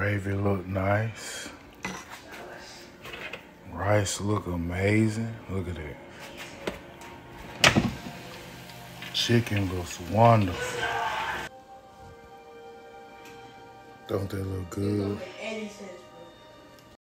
Gravy look nice. Rice look amazing. Look at that. Chicken looks wonderful. Don't that look good?